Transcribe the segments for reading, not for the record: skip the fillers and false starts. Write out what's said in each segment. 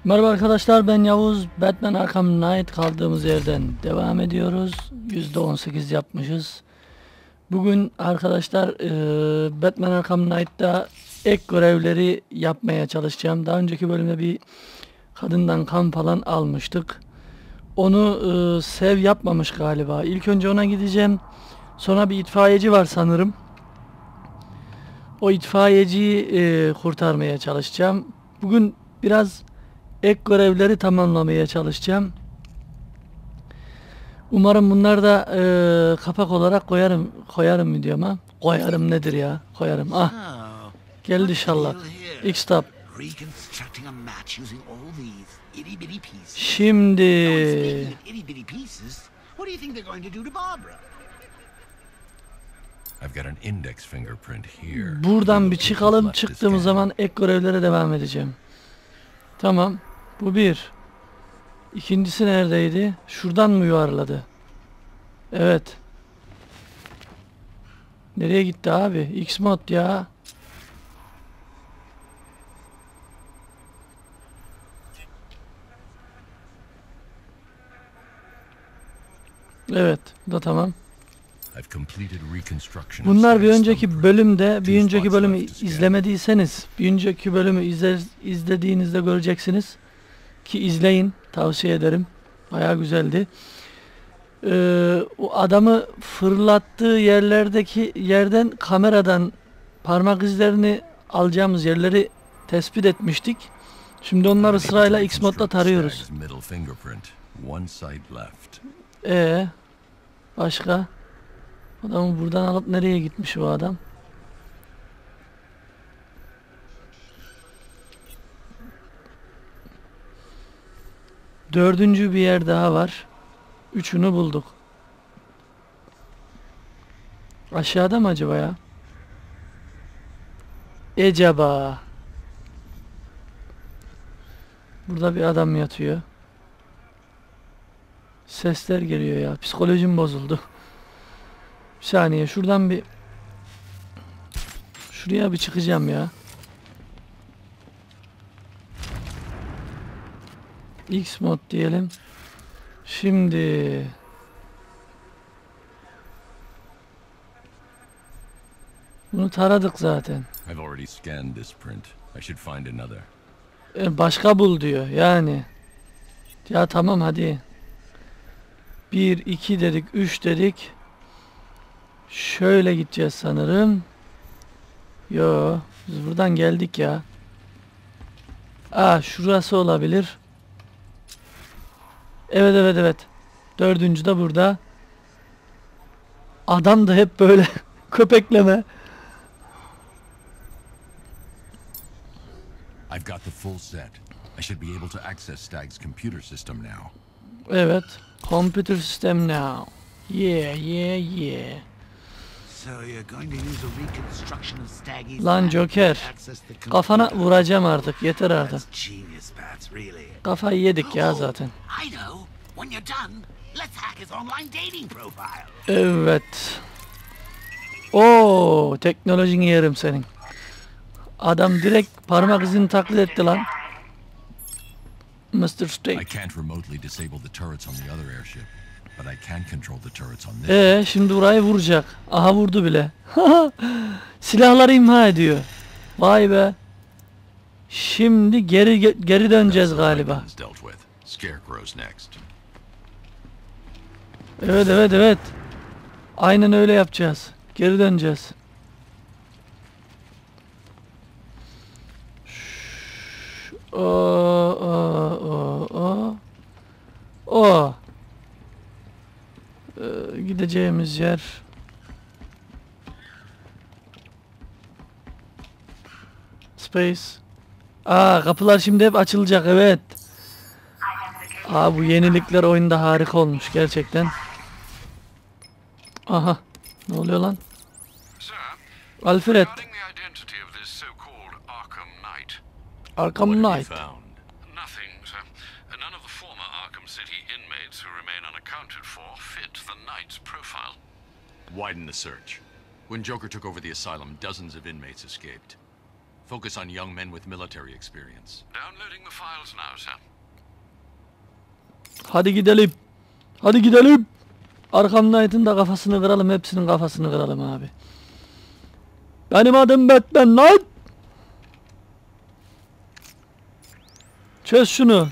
Merhaba arkadaşlar, ben Yavuz. Batman Arkham Knight kaldığımız yerden devam ediyoruz. %18 yapmışız. Bugün arkadaşlar Batman Arkham Knight'ta ek görevleri yapmaya çalışacağım. Daha önceki bölümde bir kadından kan falan almıştık. Onu Sev yapmamış galiba. İlk önce ona gideceğim. Sonra bir itfaiyeci var sanırım. O itfaiyeciyi kurtarmaya çalışacağım. Bugün biraz ek görevleri tamamlamaya çalışacağım. Umarım bunlar da kapak olarak koyarım videoma. Koyarım nedir ya? Koyarım. Ah, geldi inşallah. İlk stop. Şimdi buradan bir çıkalım. Çıktığımız zaman ek görevlere devam edeceğim. Tamam. Bu bir. İkincisi neredeydi? Şuradan mı yuvarladı? Evet. Nereye gitti abi? X-Mod ya. Evet. Bu da tamam. Bunlar bir önceki bölümü izlemediyseniz, bir önceki bölümü izlediğinizde göreceksiniz. Ki izleyin. Tavsiye ederim. Bayağı güzeldi. O adamı fırlattığı yerden kameradan parmak izlerini alacağımız yerleri tespit etmiştik. Şimdi onları sırayla X-Mod'la tarıyoruz. Başka? Adamı buradan alıp nereye gitmiş o adam? Dördüncü bir yer daha var. Üçünü bulduk. Aşağıda mı acaba ya? Acaba. Burada bir adam yatıyor. Sesler geliyor ya. Psikolojim bozuldu. Bir saniye şuraya bir çıkacağım ya. X-Mod diyelim. Şimdi bunu taradık zaten. Başka bul diyor yani. Ya tamam hadi. 1, 2 dedik, 3 dedik. Şöyle gideceğiz sanırım. Yo, biz buradan geldik ya. Şurası olabilir. Evet. Dördüncü de burada. Adam da hep böyle köpekleme. I've got the full set. I should be able to access Stag's computer system now. Evet. Computer system now. Yeah. Lan Joker. Kafana vuracağım artık. Yeter artık. Kafayı yedik ya zaten. Evet. Oo, teknolojini yerim senin. Adam direkt parmak izini taklit etti lan. Mr. Steak. Şimdi burayı vuracak. Aha vurdu bile. Silahları imha ediyor. Vay be. Şimdi geri döneceğiz galiba. Evet. Aynen öyle yapacağız. Geri döneceğiz. Gideceğimiz yer. Space. Kapılar şimdi hep açılacak, evet. Bu yenilikler oyunda harika olmuş gerçekten. Aha. Ne oluyor lan? Alfred. Arkham Knight. Nothing, sir. None of the former Arkham City inmates who remain unaccounted for fit the Knight's profile. Widen the search. When Joker took over the asylum, dozens of inmates escaped. Focus on young men with military experience. Downloading the files now, sir. Hadi gidelim. Hadi gidelim. Arkham Knight'ın da kafasını kıralım. Hepsinin kafasını kıralım abi. Benim adım Batman Knight. Çöz şunu.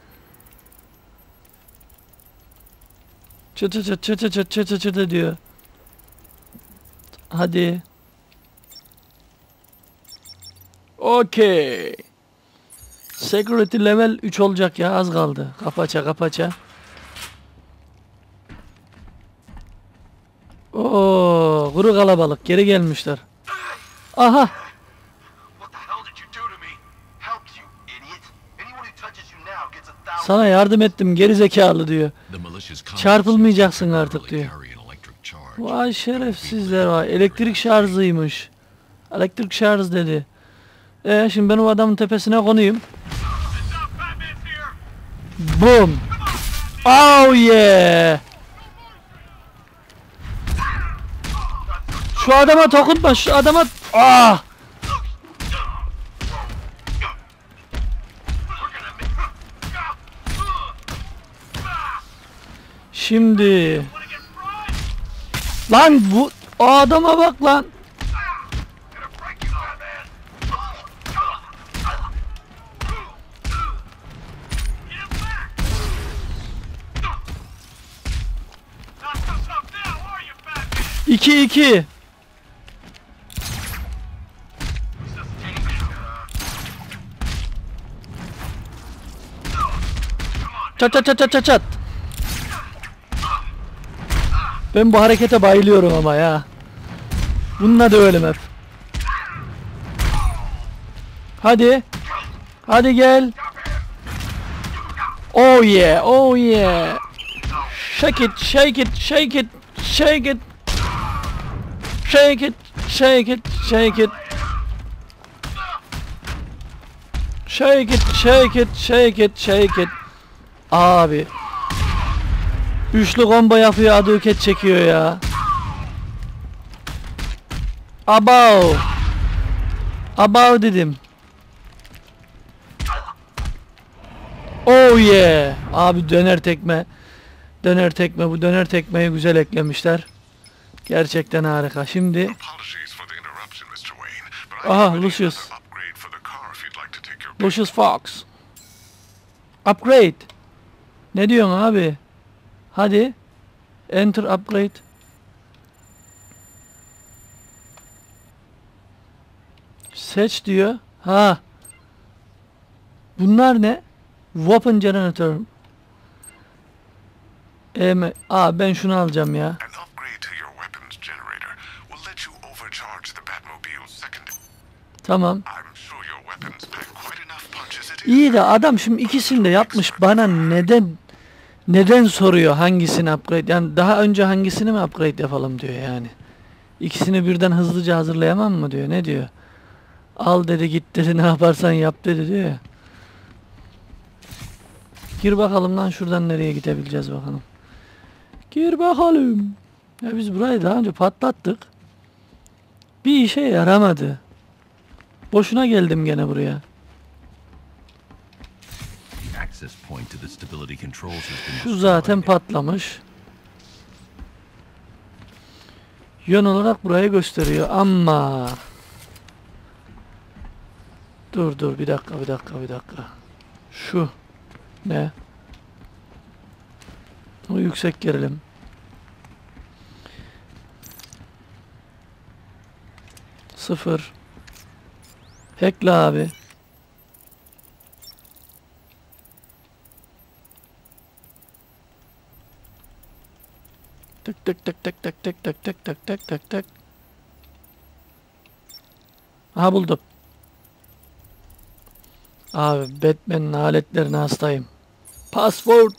Çıt çıt çıt çıt çıt çıt çıt çıt diyor. Hadi. Okey. Security level 3 olacak ya, az kaldı. Kapaça kapaça. Oo, kuru kalabalık geri gelmişler. Aha. Sana yardım ettim geri zekalı diyor. Çarpılmayacaksın artık diyor. Vay şerefsizler vay. Elektrik şarjıymış. Elektrik şarj dedi. Şimdi ben o adamın tepesine konuyum. Boom. Oh yeah. Şu adama dokunma, şu adama. Ah. Şimdi. Lan bu o adama bak lan. İki iki. Çat çat çat çat çat. Ben bu harekete bayılıyorum ama ya. Bununla da ölüm hep. Hadi. Hadi gel. Oh yeah, oh yeah. Shake it, shake it, shake it, shake it. Shake it, shake it, shake it. Shake it, shake it, shake it, shake it. Abi. Üçlü combo yapıyor, aduket çekiyor ya. Abav. Abav dedim. Oh yeah. Abi döner tekme. Döner tekme, bu döner tekmeyi güzel eklemişler. Gerçekten harika. Şimdi aha Lucius. Lucius Fox. Upgrade. Ne diyorsun abi? Hadi. Enter upgrade. Seç diyor. Ha. Bunlar ne? Weapon generator. Ben şunu alacağım ya. Tamam. İyi de adam şimdi ikisini de yapmış, bana neden soruyor hangisini upgrade, yani daha önce hangisini mi upgrade yapalım diyor yani. İkisini birden hızlıca hazırlayamam mı diyor, ne diyor. Al dedi, git dedi, ne yaparsan yap dedi diyor ya. Gir bakalım lan şuradan, nereye gidebileceğiz bakalım. Gir bakalım. Ya biz burayı daha önce patlattık. Bir işe yaramadı. Boşuna geldim gene buraya. Şu zaten patlamış. Yön olarak burayı gösteriyor ama dur bir dakika. Şu ne? O yüksek gerilim. Sıfır. Hackle abi. Tık tık tık tık tık tık tık tık tık tık tık tık. Aha buldum. Abi Batman'in aletlerine hastayım. Password.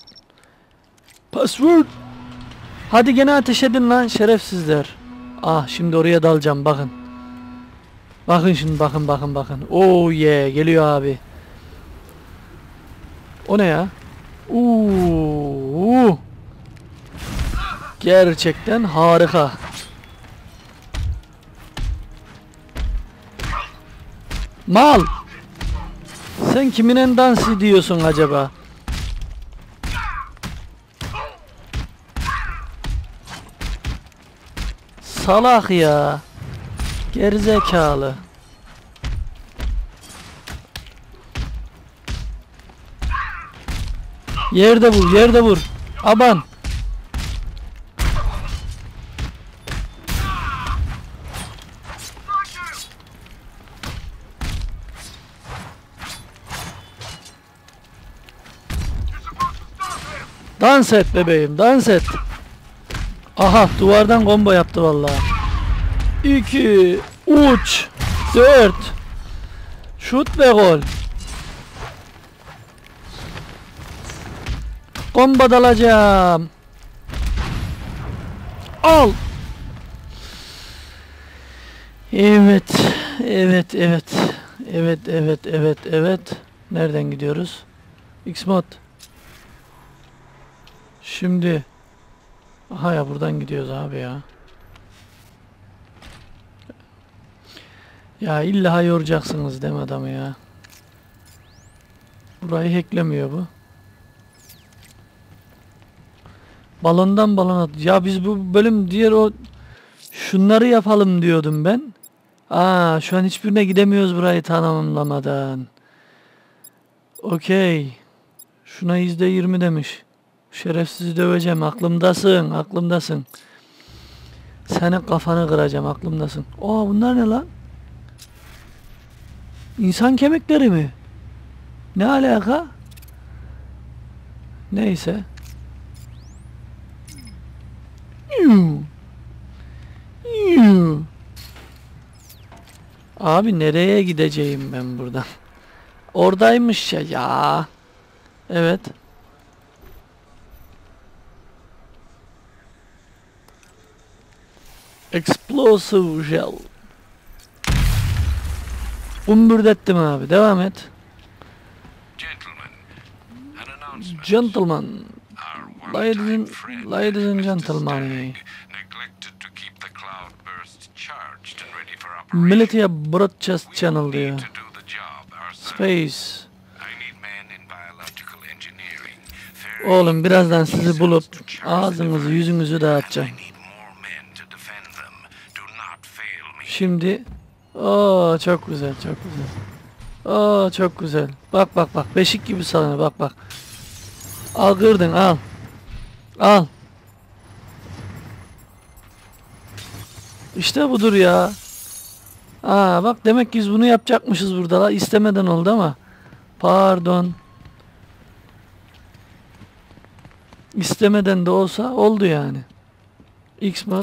Hadi gene ateş edin lan şerefsizler. Ah şimdi oraya dalacağım, bakın. Bakın şimdi, bakın. Oh yeah, geliyor abi. O ne ya? Gerçekten harika. Mal. Sen kiminle dans ediyorsun acaba? Salak ya. Gerizekalı. Yerde vur, yerde vur. Aman. Dans et bebeğim, dans et. Aha, duvardan combo yaptı vallahi. 2 3 4 şut ve gol. Combo dalacağım. Al. Evet. Evet, evet. Evet, evet, evet, evet. Nereden gidiyoruz? X-Mod. Şimdi. Aha ya, buradan gidiyoruz abi ya. Ya illa yoracaksınız değil mi adamı ya? Burayı hacklemiyor bu. Balondan balona at. Ya biz bu bölüm diğer o şunları yapalım diyordum ben. Aa, şu an hiçbirine gidemiyoruz burayı tamamlamadan. Okey. Şuna %20 demiş. Şerefsizi döveceğim. Aklımdasın. Aklımdasın. Senin kafanı kıracağım. Aklımdasın. Aa, bunlar ne lan? İnsan kemikleri mi? Ne alaka? Neyse. Abi nereye gideceğim ben buradan? Oradaymış ya. Ya. Evet. Explosive gel. Umburdettim abi. Devam et. Gentlemen, an announcement. Gentlemen. Our Ladies one-time and, friend, ladies and Mr. gentlemen. neglected to keep the cloudburst charged and ready for operation. Military Broadcast Channel We diyor. need to do the job ourselves. Space. I need men in biological engineering. Oğlum birazdan sizi bulup ağzınızı yüzünüzü dağıtacağım. I need more men to defend them. Do not fail me. Şimdi oo, çok güzel, çok güzel. Oo, çok güzel. Bak bak bak, beşik gibi sallanıyor, bak bak. Al, kırdın, al. Al. İşte budur ya. Aa bak, demek ki biz bunu yapacakmışız burada la. İstemeden oldu ama. Pardon. İstemeden de olsa oldu yani. X-Mod.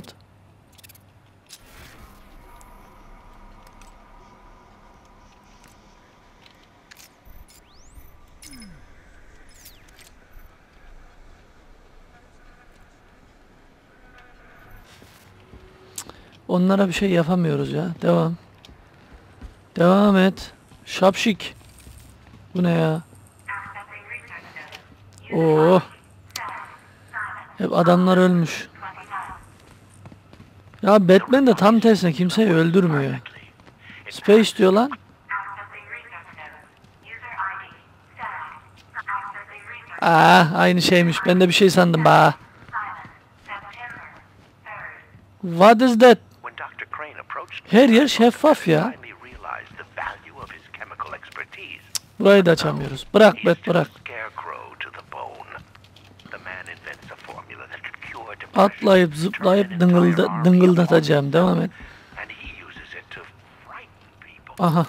Onlara bir şey yapamıyoruz ya. Devam. Devam et. Şapşik. Bu ne ya? Oo. Hep adamlar ölmüş. Ya Batman de tam tersine kimseyi öldürmüyor. Space diyor lan. Aynı şeymiş. Ben de bir şey sandım ba. What is that? Her yer şeffaf ya. Burayı da açamıyoruz. Bırak Bet, bırak. Atlayıp zıplayıp dıngıldatacağım. Devam et. Aha.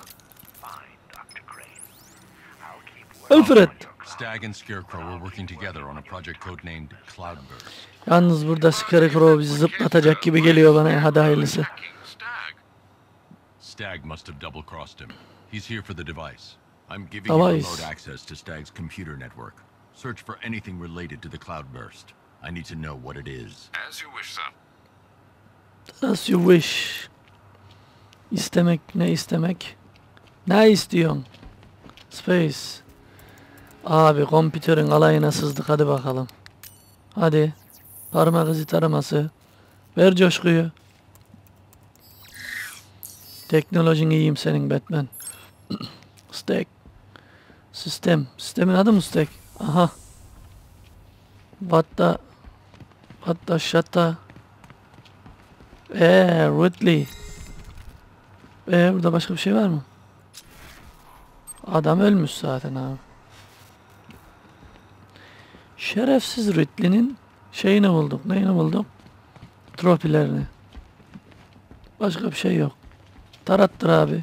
Alfred. Stag and Scarecrow were working together on a project codenamed Cloudburst. Yalnız burada Scarecrow bizi zıplatacak gibi geliyor bana. Hadi hayırlısı. Stag. Stag must have double-crossed him. He's here for the device. I'm giving you Device. remote access to Stag's computer network. Search for anything related to the Cloudburst. I need to know what it is. As you wish, sir. As you wish. İstemek ne istemek? Ne istiyorsun? Space. Abi kompütörün alayına sızdık, hadi bakalım. Hadi. Parmak izi taraması. Ver coşkuyu. Teknolojin iyiyim senin Batman. Stack. Sistem. Sistemin adı mı stack? Aha. What the shata. Ridley. Burada başka bir şey var mı? Adam ölmüş zaten abi. Şerefsiz Ridley'nin şeyini bulduk. Neyini bulduk? Trofilerini. Başka bir şey yok. Tarattır abi.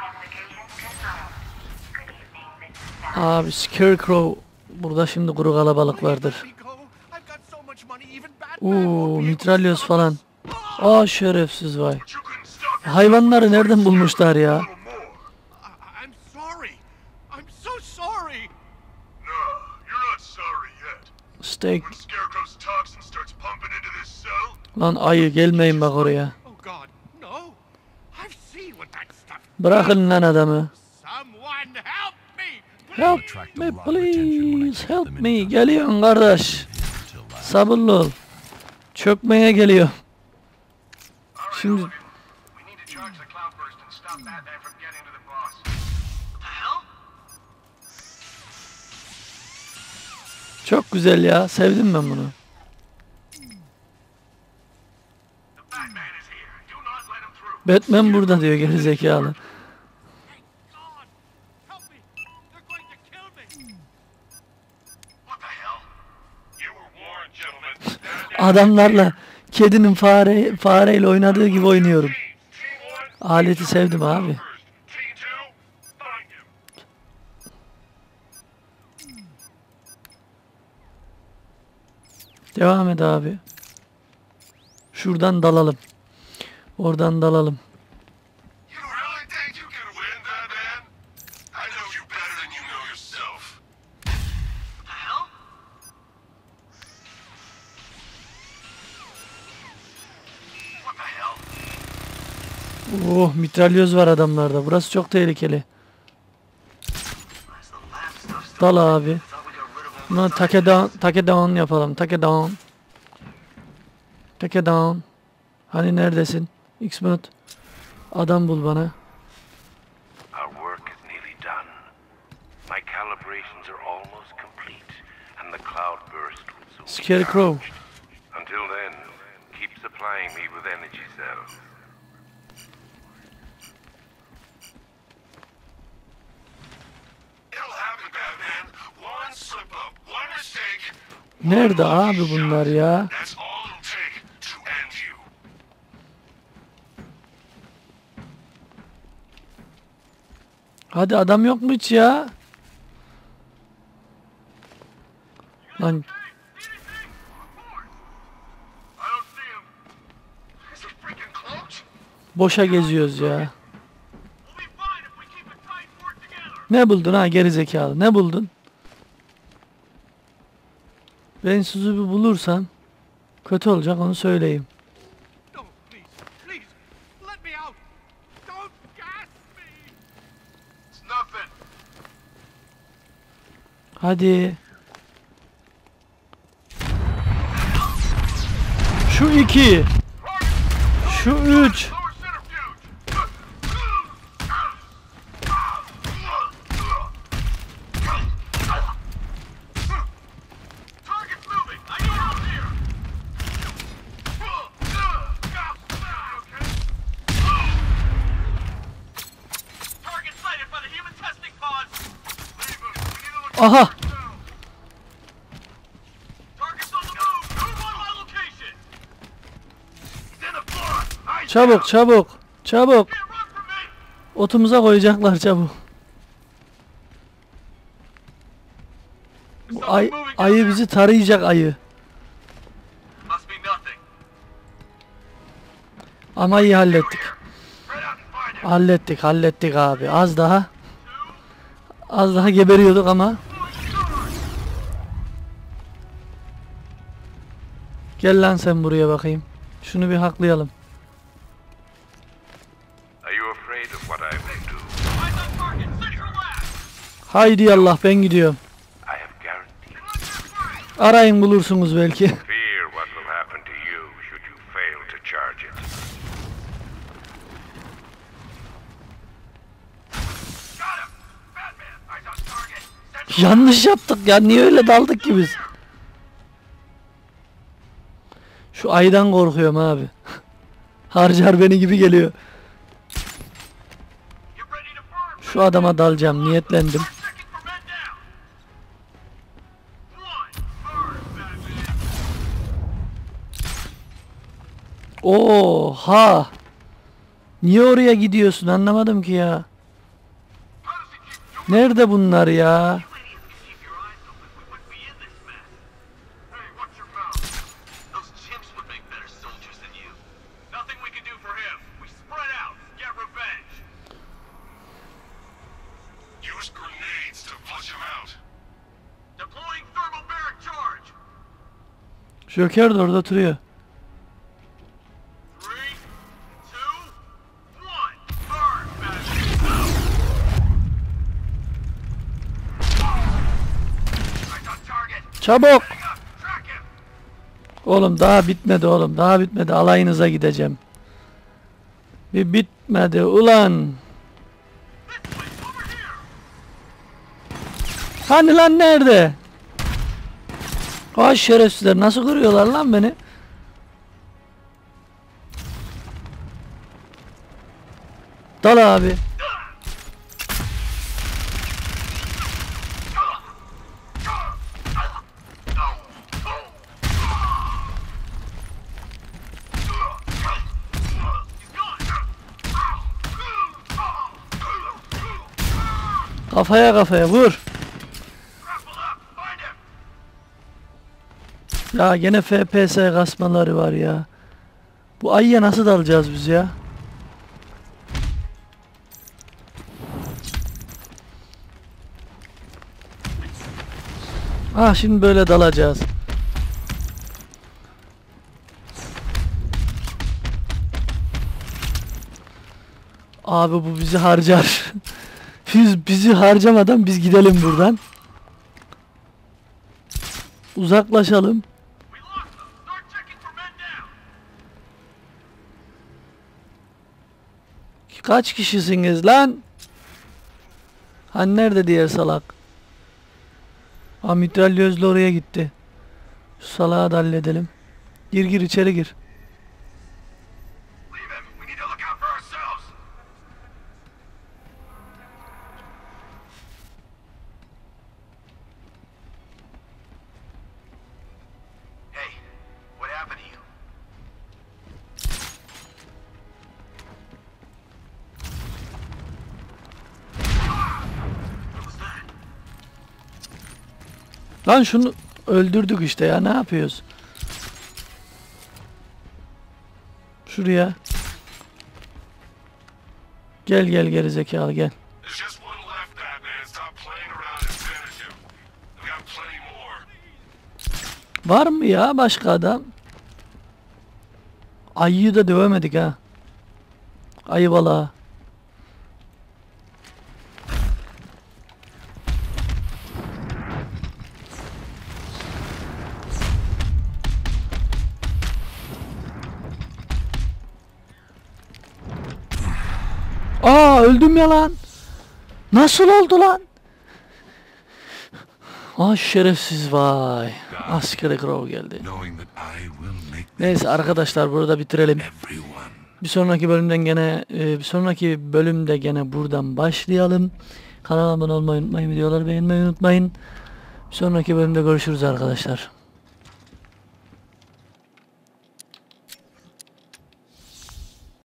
Abi Scarecrow. Burada şimdi kuru kalabalık vardır. Mitralyoz falan. Şerefsiz vay. Hayvanları nereden bulmuşlar ya? Steak. Lan ayı gelmeyin bak oraya. Bırakın lan adamı. Help me please, help me. Geliyorsun kardeş. Sabırlı ol. Çökmeye geliyor. Şimdi çok güzel ya. Sevdim ben bunu. Batman burada diyor gerizekalı. Adamlarla kedinin fareyle oynadığı gibi oynuyorum. Aleti sevdim abi. Devam et abi. Şuradan dalalım. Oradan dalalım. Mitralyoz var adamlarda. Burası çok tehlikeli. Dal abi. Buna take down yapalım. Take down. Hani neredesin? X-Mod. Adam bul bana. Scarecrow. Until then, keep supplying me with energy cells. Nerede abi bunlar ya? Hadi adam yok mu hiç ya? Lan boşa geziyoruz ya. Ne buldun ha gerizekalı? Ne buldun? Ben sizi bir bulursam kötü olacak onu söyleyeyim. Hadi. Şu 2. Şu 3. Aha. Çabuk. Otumuza koyacaklar çabuk. Ayı bizi tarayacak ayı. Ama iyi hallettik. Hallettik abi. Az daha geberiyorduk ama. Gel lan sen buraya bakayım. Şunu bir haklayalım. Haydi yallah ben gidiyorum. Arayın bulursunuz belki. Yanlış yaptık ya. Niye öyle daldık ki biz? Şu aydan korkuyorum abi. Harcar beni gibi geliyor. Şu adama dalacağım. Niyetlendim. Oha! Niye oraya gidiyorsun? Anlamadım ki ya. Nerede bunlar ya? Use grenades to flush him out. Deploying thermal barrack charge. Joker de orada duruyor. 3, 2, 1. Burn, Batman. Eyes on target. Çabuk! Track him. Oğlum daha bitmedi oğlum. Daha bitmedi. Alayınıza gideceğim. Bir bitmedi ulan. This way, over here. Hani lan nerede? Ay şerefsizler nasıl kırıyorlar lan beni? Dal abi. Kafaya kafaya vur. Ya gene FPS kasmaları var ya. Bu ayıya nasıl dalacağız biz ya? Ah şimdi böyle dalacağız. Abi bu bizi harcar. Bizi harcamadan biz gidelim buradan. Uzaklaşalım. We lost them. Start checking for men down. Kaç kişisiniz lan? Hani nerede diğer salak? Aa mitralyözle oraya gitti. Şu salağı da halledelim. Gir gir içeri gir. Leave him. We need to look out for ourselves. Hey, what happened to you? What was that? Lan şunu öldürdük işte ya ne yapıyoruz? Şuraya. Gel gel geri zekalı gel. There's just one left, Batman. Stop playing around and finish him. We got plenty more. Var mı ya başka adam? Ayıyı da dövemedik ha. Ayı balığı. Aa öldüm ya lan. Nasıl oldu lan? Ah şerefsiz vay. Askeri Crow geldi. Knowing that I will make Neyse arkadaşlar burada bitirelim. everyone. Bir sonraki bölümden gene bir sonraki bölümde gene buradan başlayalım. Kanalıma abone olmayı unutmayın, videoları beğenmeyi unutmayın. Bir sonraki bölümde görüşürüz arkadaşlar.